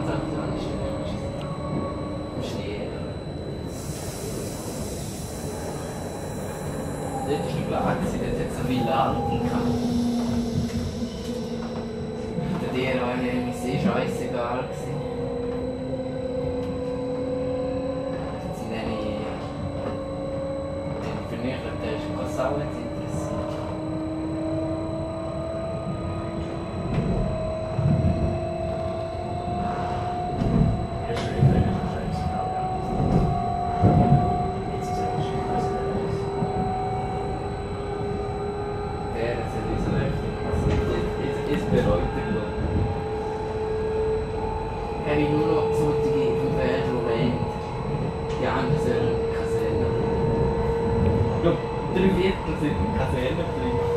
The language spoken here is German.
Tatsächlich habe ich im Schnee. Dort war ich klar, dort hat es so viele Alten gehabt. Und die war mir sehr scheissegal. Das sind nämlich vernünftig, das ist auch nicht interessiert. Habe ich nur noch solche vom Moment, die anderen sollen Kaserne. Ich glaube, 3/4 sind Kaserne.